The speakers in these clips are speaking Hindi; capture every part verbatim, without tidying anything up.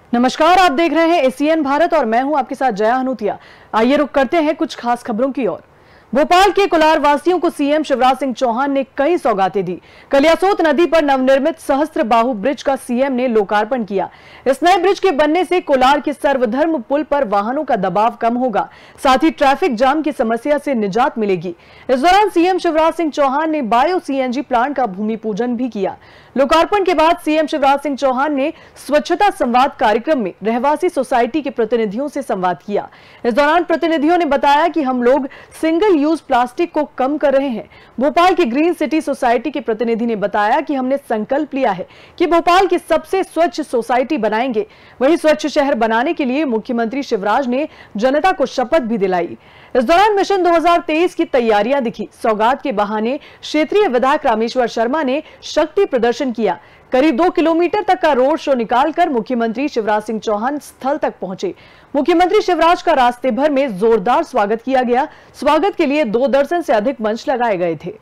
नमस्कार, आप देख रहे हैं एसीएन भारत और मैं हूं आपके साथ जया हनुतिया। आइए रुक करते हैं कुछ खास खबरों की ओर। भोपाल के कोलार वासियों को सीएम शिवराज सिंह चौहान ने कई सौगातें दी। कलियासोत नदी पर नवनिर्मित सहस्त्र बाहु ब्रिज का सीएम ने लोकार्पण किया। इस नए ब्रिज के बनने से कोलार के सर्वधर्म पुल पर वाहनों का दबाव कम होगा, साथ ही ट्रैफिक जाम की समस्या से निजात मिलेगी। इस दौरान सीएम शिवराज सिंह चौहान ने बायो सीएनजी प्लांट का भूमि पूजन भी किया। लोकार्पण के बाद सीएम शिवराज सिंह चौहान ने स्वच्छता संवाद कार्यक्रम में रहवासी सोसाइटी के प्रतिनिधियों से संवाद किया। इस दौरान प्रतिनिधियों ने बताया कि हम लोग सिंगल यूज प्लास्टिक को कम कर रहे हैं। भोपाल की ग्रीन सिटी सोसाइटी के प्रतिनिधि ने बताया कि हमने संकल्प लिया है कि भोपाल की सबसे स्वच्छ सोसाइटी बनाएंगे। वहीं स्वच्छ शहर बनाने के लिए मुख्यमंत्री शिवराज ने जनता को शपथ भी दिलाई। इस दौरान मिशन दो हज़ार तेईस की तैयारियां दिखी। सौगात के बहाने क्षेत्रीय विधायक रामेश्वर शर्मा ने शक्ति प्रदर्शन किया। करीब दो किलोमीटर तक का रोड शो निकालकर मुख्यमंत्री शिवराज सिंह चौहान स्थल तक पहुंचे। मुख्यमंत्री शिवराज का रास्ते भर में जोरदार स्वागत किया गया। स्वागत के लिए दो दर्जन से अधिक मंच लगाए गए थे।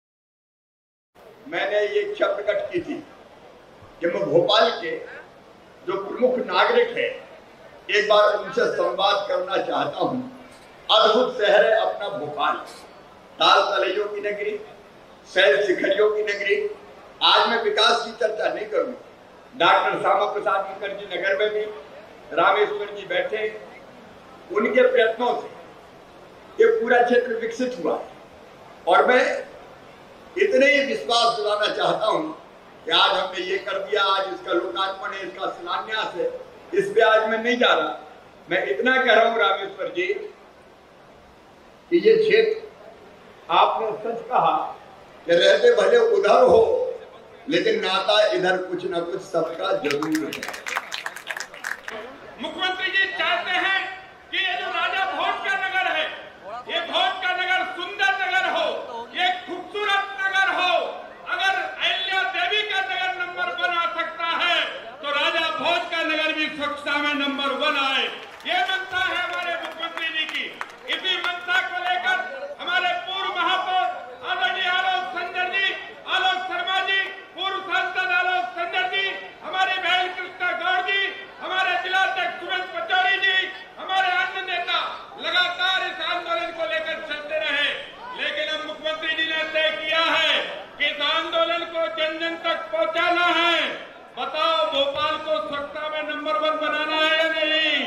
मैंने ये इच्छा प्रकट की थी कि मैं भोपाल के जो प्रमुख नागरिक है एक बार उनसे संवाद करना चाहता हूँ। अद्भुत शहर है अपना भोपाल, ताल तलैयों की नगरी, शैल शिखरियों की नगरी। आज मैं विकास की चर्चा नहीं करूंगा। डॉक्टर श्यामा प्रसाद मुखर्जी नगर में भी रामेश्वर जी बैठे, उनके प्रयत्नों से ये पूरा क्षेत्र विकसित हुआ। और मैं इतने ही विश्वास दिलाना चाहता हूं कि आज हमने ये कर दिया, आज इसका लोकार्पण है, इसका शिलान्यास है, इस पे आज मैं नहीं जा रहा। मैं इतना कह रहा हूं रामेश्वर जी कि ये क्षेत्र आपने सच कहा कि रहते भले उधर हो लेकिन नाता इधर कुछ ना कुछ सबका जरूर है। मुख्यमंत्री जी चाहते हैं कि ये जो राजा भोज का नगर है, ये भोज का नगर सुंदर नगर हो, ये खूबसूरत नगर हो। अगर अहिल्या देवी का नगर नंबर वन आ सकता है तो राजा भोज का नगर भी स्वच्छता में नंबर वन आए। ये मनसा है हमारे मुख्यमंत्री जी की। इसी मनसा को लेकर हमारे पूर्व महापौर आदरणीय आलोक संजर जी, आलोक शर्मा जी, पूर्व सांसद आलोक संजर जी, हमारे बहन कृष्णा गौड़ जी, हमारे जिलाध्यक्ष सुरेश पचौड़ी जी, हमारे अन्य नेता लगातार इस आंदोलन को लेकर चलते रहे। लेकिन अब मुख्यमंत्री जी ने तय किया है कि इस आंदोलन को जन जन तक पहुंचाना है। बताओ भोपाल को स्वच्छता में नंबर वन बनाना है या नहीं?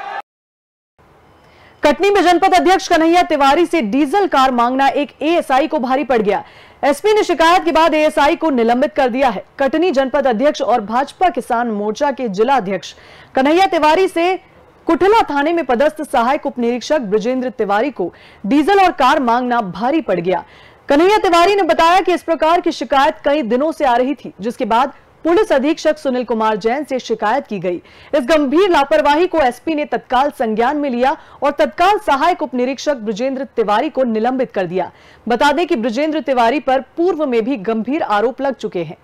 कटनी में जनपद अध्यक्ष कन्हैया तिवारी से डीजल कार मांगना एक एएसआई को भारी पड़ गया। एसपी ने शिकायत के बाद एएसआई को निलंबित कर दिया है। कटनी जनपद अध्यक्ष और भाजपा किसान मोर्चा के जिला अध्यक्ष कन्हैया तिवारी से कुठला थाने में पदस्थ सहायक उप निरीक्षक ब्रजेंद्र तिवारी को डीजल और कार मांगना भारी पड़ गया। कन्हैया तिवारी ने बताया कि इस प्रकार की शिकायत कई दिनों से आ रही थी, जिसके बाद पुलिस अधीक्षक सुनील कुमार जैन से शिकायत की गई। इस गंभीर लापरवाही को एसपी ने तत्काल संज्ञान में लिया और तत्काल सहायक उप निरीक्षक ब्रजेंद्र तिवारी को निलंबित कर दिया। बता दें कि ब्रजेंद्र तिवारी पर पूर्व में भी गंभीर आरोप लग चुके हैं।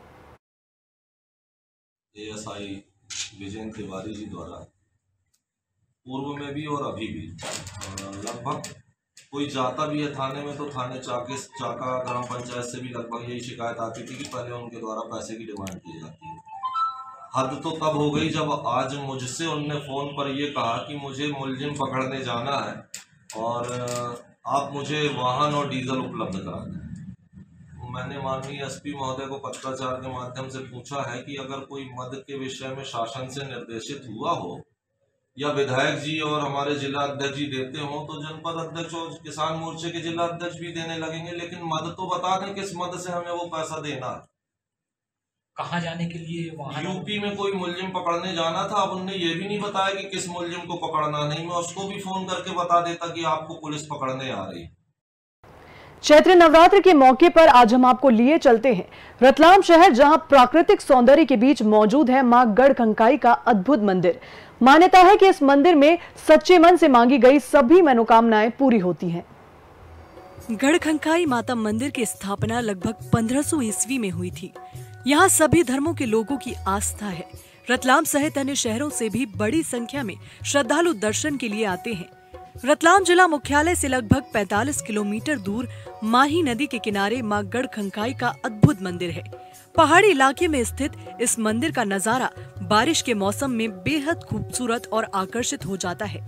एएसआई ब्रजेंद्र तिवारी जी द्वारा पूर्व में भी और अभी भी लगभग कोई जाता भी है थाने में तो थाने चाके चाका ग्राम पंचायत से भी लगभग यही शिकायत आती थी कि पहले उनके द्वारा पैसे की डिमांड की जाती है। हद तो तब हो गई जब आज मुझसे उनने फ़ोन पर ये कहा कि मुझे मुलजिम पकड़ने जाना है और आप मुझे वाहन और डीजल उपलब्ध करा दें। मैंने माननीय एसपी महोदय को पत्राचार के माध्यम से पूछा है कि अगर कोई मद के विषय में शासन से निर्देशित हुआ हो या विधायक जी और हमारे जिला अध्यक्ष जी देते हो तो जनपद अध्यक्ष और किसान मोर्चे के जिला अध्यक्ष भी देने लगेंगे, लेकिन मद तो बता दें किस मद से हमें वो पैसा देना है। कहाँ जाने के लिए? वहाँ यूपी में कोई मुलजिम पकड़ने जाना था। अब उनने ये भी नहीं बताया कि किस मुलजिम को पकड़ना। नहीं, मैं उसको भी फोन करके बता देता कि आपको पुलिस पकड़ने आ रही है। चैत्र नवरात्र के मौके पर आज हम आपको लिए चलते हैं रतलाम शहर, जहां प्राकृतिक सौंदर्य के बीच मौजूद है मां गढ़खंकाई का अद्भुत मंदिर। मान्यता है कि इस मंदिर में सच्चे मन से मांगी गई सभी मनोकामनाएं पूरी होती हैं। गढ़खंकाई माता मंदिर की स्थापना लगभग पंद्रह सौ ईस्वी में हुई थी। यहाँ सभी धर्मों के लोगों की आस्था है। रतलाम सहित अन्य शहरों से भी बड़ी संख्या में श्रद्धालु दर्शन के लिए आते हैं। रतलाम जिला मुख्यालय से लगभग पैंतालीस किलोमीटर दूर माही नदी के किनारे मां गढ़खंकाई का अद्भुत मंदिर है। पहाड़ी इलाके में स्थित इस मंदिर का नजारा बारिश के मौसम में बेहद खूबसूरत और आकर्षित हो जाता है।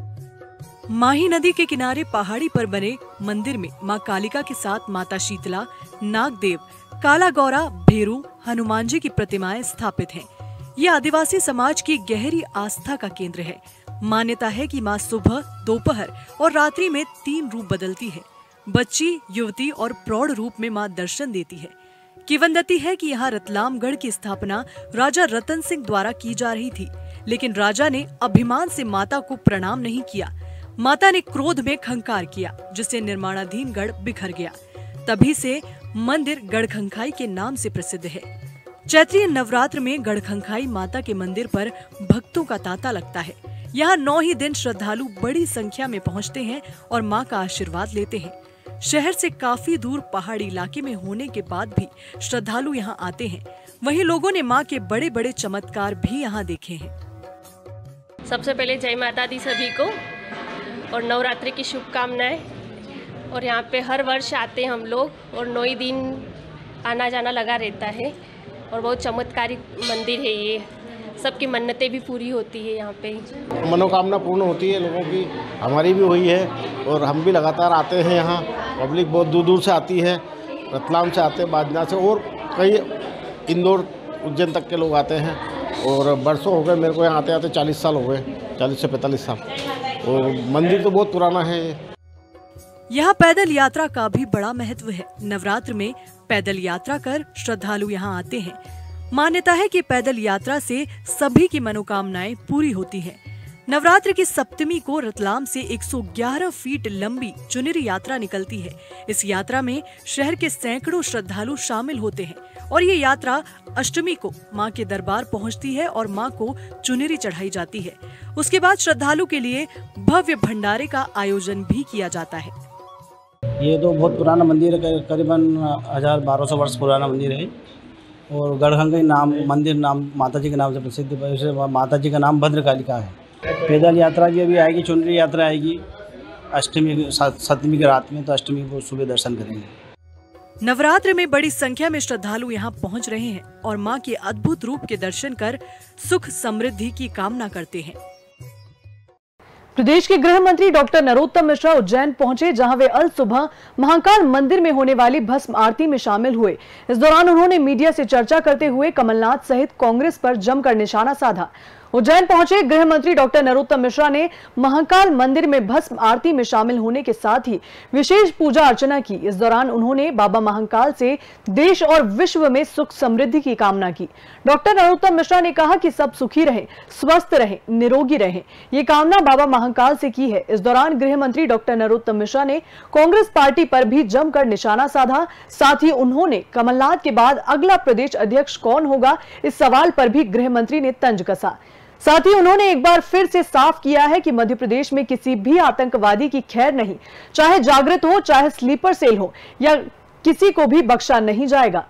माही नदी के किनारे पहाड़ी पर बने मंदिर में मां कालिका के साथ माता शीतला, नागदेव, काला गौरा, भेरू, हनुमान जी की प्रतिमाएं स्थापित हैं। ये आदिवासी समाज की गहरी आस्था का केंद्र है। मान्यता है कि मां सुबह, दोपहर और रात्रि में तीन रूप बदलती है। बच्ची, युवती और प्रौढ़ रूप में मां दर्शन देती है। किंवदंती है कि यहाँ रतलामगढ़ की स्थापना राजा रतन सिंह द्वारा की जा रही थी, लेकिन राजा ने अभिमान से माता को प्रणाम नहीं किया। माता ने क्रोध में खंकार किया, जिससे निर्माणाधीन गढ़ बिखर गया। तभी से मंदिर गढ़खंखाई के नाम से प्रसिद्ध है। चैत्रीय नवरात्र में गढ़खंखाई माता के मंदिर पर भक्तों का तांता लगता है। यहाँ नौ ही दिन श्रद्धालु बड़ी संख्या में पहुँचते हैं और माँ का आशीर्वाद लेते हैं। शहर से काफी दूर पहाड़ी इलाके में होने के बाद भी श्रद्धालु यहाँ आते हैं। वहीं लोगों ने माँ के बड़े बड़े चमत्कार भी यहाँ देखे हैं। सबसे पहले जय माता दी सभी को और नवरात्रि की शुभकामनाएं। और यहाँ पे हर वर्ष आते हैं हम लोग और नौ ही दिन आना जाना लगा रहता है और बहुत चमत्कारिक मंदिर है ये। सबकी मन्नतें भी पूरी होती है यहाँ पे। मनोकामना पूर्ण होती है लोगों की, हमारी भी हुई है और हम भी लगातार आते हैं यहाँ। पब्लिक बहुत दूर दूर से आती है, रतलाम से आते हैं, बाजना से और कई इंदौर, उज्जैन तक के लोग आते हैं। और बरसों हो गए मेरे को यहाँ आते आते, चालीस साल हो गए, चालीस से पैंतालीस साल। और मंदिर तो बहुत पुराना है। यहाँ पैदल यात्रा का भी बड़ा महत्व है। नवरात्र में पैदल यात्रा कर श्रद्धालु यहाँ आते हैं। मान्यता है कि पैदल यात्रा से सभी की मनोकामनाएं पूरी होती हैं। नवरात्र की सप्तमी को रतलाम से एक सौ ग्यारह फीट लंबी चुनरी यात्रा निकलती है। इस यात्रा में शहर के सैकड़ों श्रद्धालु शामिल होते हैं और ये यात्रा अष्टमी को मां के दरबार पहुंचती है और मां को चुनरी चढ़ाई जाती है। उसके बाद श्रद्धालु के लिए भव्य भंडारे का आयोजन भी किया जाता है। ये तो बहुत पुराना मंदिर है, करीबन हजार बारह सौ वर्ष पुराना मंदिर है और गढ़खंखाई नाम मंदिर नाम माता जी के नाम से प्रसिद्ध है। माता जी का नाम भद्रकालिका है। पैदल यात्रा भी अभी आएगी, चुनरी यात्रा आएगी अष्टमी सप्तमी की रात में, तो अष्टमी को सुबह दर्शन करेंगे। नवरात्र में बड़ी संख्या में श्रद्धालु यहाँ पहुँच रहे हैं और मां के अद्भुत रूप के दर्शन कर सुख समृद्धि की कामना करते हैं। प्रदेश के गृह मंत्री डॉक्टर नरोत्तम मिश्रा उज्जैन पहुंचे, जहां वे अल सुबह महाकाल मंदिर में होने वाली भस्म आरती में शामिल हुए। इस दौरान उन्होंने मीडिया से चर्चा करते हुए कमलनाथ सहित कांग्रेस पर जमकर निशाना साधा। उज्जैन पहुंचे गृह मंत्री डॉक्टर नरोत्तम मिश्रा ने महाकाल मंदिर में भस्म आरती में शामिल होने के साथ ही विशेष पूजा अर्चना की। इस दौरान उन्होंने बाबा महाकाल से देश और विश्व में सुख समृद्धि की कामना की। डॉक्टर नरोत्तम मिश्रा ने कहा कि सब सुखी रहें, स्वस्थ रहें, निरोगी रहें, ये कामना बाबा महाकाल से की है। इस दौरान गृह मंत्री डॉक्टर नरोत्तम मिश्रा ने कांग्रेस पार्टी पर भी जमकर निशाना साधा। साथ ही उन्होंने कमलनाथ के बाद अगला प्रदेश अध्यक्ष कौन होगा, इस सवाल पर भी गृह मंत्री ने तंज कसा। साथ ही उन्होंने एक बार फिर से साफ किया है कि मध्य प्रदेश में किसी भी आतंकवादी की खैर नहीं, चाहे जागृत हो, चाहे स्लीपर सेल हो, या किसी को भी बख्शा नहीं जाएगा।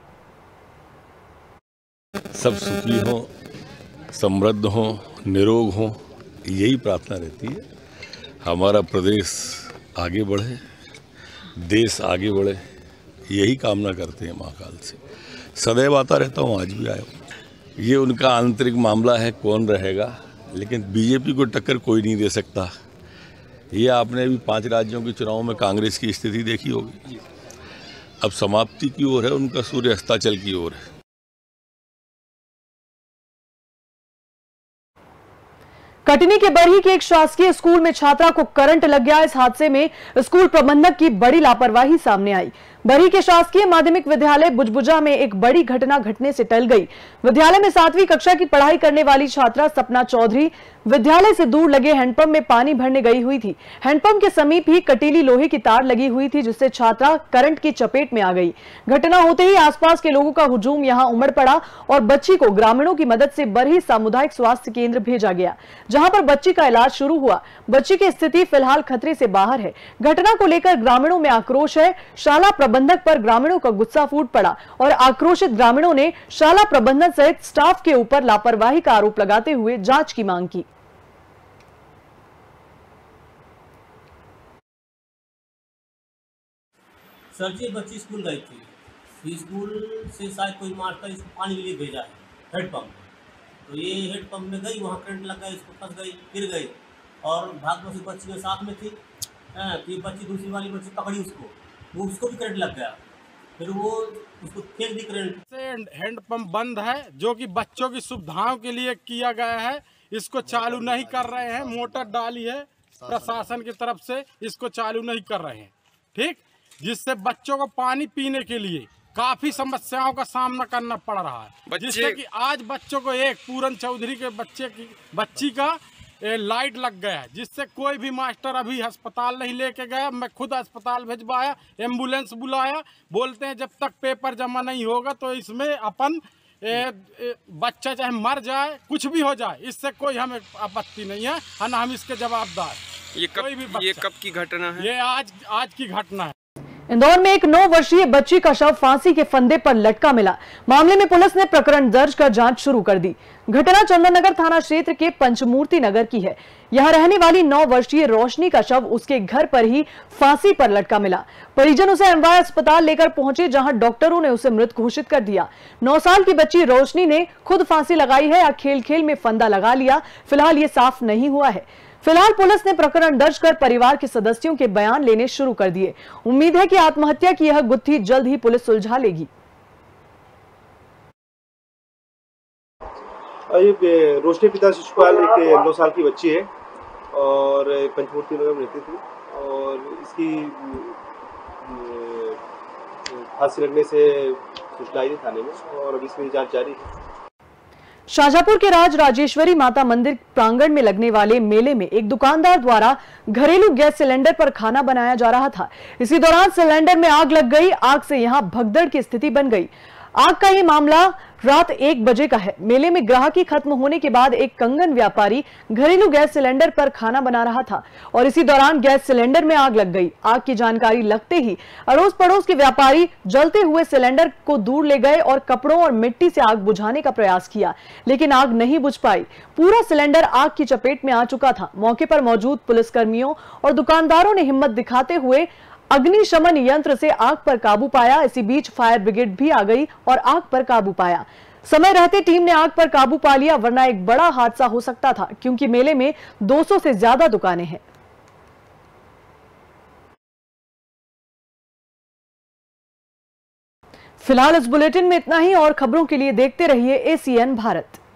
सब सुखी हो, समृद्ध हो, निरोग हो, यही प्रार्थना रहती है। हमारा प्रदेश आगे बढ़े, देश आगे बढ़े, यही कामना करते हैं महाकाल से। सदैव आता रहता हूँ, आज भी आया हूँ। ये उनका आंतरिक मामला है, कौन रहेगा, लेकिन बीजेपी को टक्कर कोई नहीं दे सकता। ये आपने भी पांच राज्यों के चुनाव में कांग्रेस की स्थिति देखी होगी। अब समाप्ति की ओर है, उनका सूर्य अस्ताचल की ओर है। कटनी के बरही के एक शासकीय स्कूल में छात्रा को करंट लग गया। इस हादसे में स्कूल प्रबंधक की बड़ी लापरवाही सामने आई। बरही के शासकीय माध्यमिक विद्यालय बुजबुजा में एक बड़ी घटना घटने से टल गई। विद्यालय में सातवीं कक्षा की पढ़ाई करने वाली छात्रा सपना चौधरी विद्यालय से दूर लगे हैंडपंप में पानी भरने गई हुई थी। हैंडपंप के समीप ही कटीली लोहे की तार लगी हुई थी, जिससे छात्रा करंट की चपेट में आ गई। घटना होते ही आसपास के लोगों का हुजूम यहां उमड़ पड़ा और बच्ची को ग्रामीणों की मदद से बरही सामुदायिक स्वास्थ्य केंद्र भेजा गया, जहां पर बच्ची का इलाज शुरू हुआ। बच्ची की स्थिति फिलहाल खतरे से बाहर है। घटना को लेकर ग्रामीणों में आक्रोश है। शाला प्रबंधक पर ग्रामीणों का गुस्सा फूट पड़ा और आक्रोशित ग्रामीणों ने शाला प्रबंधक सहित स्टाफ के ऊपर लापरवाही का आरोप लगाते हुए जांच की मांग की। सर जी, बच्ची स्कूल गई थी, स्कूल से शायद कोई मास्टर इसको पानी के लिए भेजा है हेड पंप, तो ये हेड पंप में गई, वहाँ करंट लग गया, इसको फंस गई, गिर गई और भाग से बच्ची के साथ में थी। हाँ, तो ये बच्ची दूसरी वाली बच्ची पकड़ी उसको, वो उसको भी करंट लग गया, फिर वो उसको फेंक दी करंट। हैंड पंप बंद है जो कि बच्चों की सुविधाओं के लिए किया गया है, इसको चालू नहीं कर रहे हैं। मोटर डाली है प्रशासन की तरफ से, इसको चालू नहीं कर रहे हैं, ठीक, जिससे बच्चों को पानी पीने के लिए काफी समस्याओं का सामना करना पड़ रहा है, जिससे कि आज बच्चों को एक पूरन चौधरी के बच्चे की बच्ची का ए, लाइट लग गया, जिससे कोई भी मास्टर अभी अस्पताल नहीं लेके गया। मैं खुद अस्पताल भिजवाया, एम्बुलेंस बुलाया, बोलते हैं जब तक पेपर जमा नहीं होगा तो इसमें अपन ए, ए, बच्चा चाहे मर जाए, कुछ भी हो जाए, इससे कोई हमें आपत्ति नहीं है, है ना, हम इसके जवाबदार। ये कब ये कब की घटना है? ये आज आज की घटना है। इंदौर में एक नौ वर्षीय बच्ची का शव फांसी के फंदे पर लटका मिला। मामले में पुलिस ने प्रकरण दर्ज कर जांच शुरू कर दी। घटना चंदन नगर थाना क्षेत्र के पंचमूर्ति नगर की है। यहां रहने वाली नौ वर्षीय रोशनी का शव उसके घर पर ही फांसी पर लटका मिला। परिजन उसे एमवाय अस्पताल लेकर पहुंचे, जहां डॉक्टरों ने उसे मृत घोषित कर दिया। नौ साल की बच्ची रोशनी ने खुद फांसी लगाई है या खेल खेल में फंदा लगा लिया, फिलहाल ये साफ नहीं हुआ है। फिलहाल पुलिस ने प्रकरण दर्ज कर परिवार के सदस्यों के बयान लेने शुरू कर दिए। उम्मीद है कि आत्महत्या की यह गुत्थी जल्द ही पुलिस सुलझा लेगी। ये रोशनी पिता शिशुपाल एक नौ साल की बच्ची है और पंचमूर्ति नगर में रहती थी और इसकी फांसी लगने से सूचना आई थाने में और अभी इसमें जांच जारी है। शाजापुर के राज राजेश्वरी माता मंदिर प्रांगण में लगने वाले मेले में एक दुकानदार द्वारा घरेलू गैस सिलेंडर पर खाना बनाया जा रहा था। इसी दौरान सिलेंडर में आग लग गई। आग से यहां भगदड़ की स्थिति बन गई। आग का ये मामला रात एक बजे का है। मेले में ग्राहकी खत्म होने के बाद एक कंगन व्यापारी घरेलू गैस सिलेंडर पर खाना बना रहा था और इसी दौरान गैस सिलेंडर में आग लग गई। आग की जानकारी लगते ही अड़ोस पड़ोस के व्यापारी जलते हुए सिलेंडर को दूर ले गए और कपड़ों और मिट्टी से आग बुझाने का प्रयास किया, लेकिन आग नहीं बुझ पाई। पूरा सिलेंडर आग की चपेट में आ चुका था। मौके पर मौजूद पुलिसकर्मियों और दुकानदारों ने हिम्मत दिखाते हुए अग्निशमन यंत्र से आग पर काबू पाया। इसी बीच फायर ब्रिगेड भी आ गई और आग पर काबू पाया। समय रहते टीम ने आग पर काबू पा लिया, वरना एक बड़ा हादसा हो सकता था, क्योंकि मेले में दो सौ से ज्यादा दुकानें हैं। फिलहाल इस बुलेटिन में इतना ही और खबरों के लिए देखते रहिए एसीएन भारत।